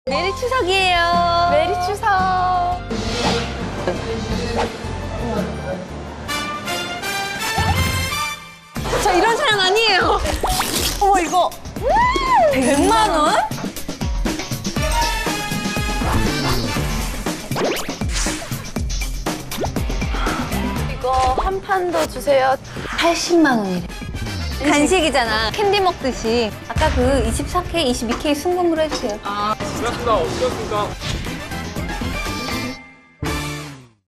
메리 추석이에요. 메리 추석. 저 이런 사람 아니에요. 어머, 이거. 100만 원? 이거 한 판 더 주세요. 80만 원이래. 간식이잖아. 캔디 먹듯이. 아까 그 24K, 22K 순금으로 해주세요. 고맙습니다. 어떻습니까?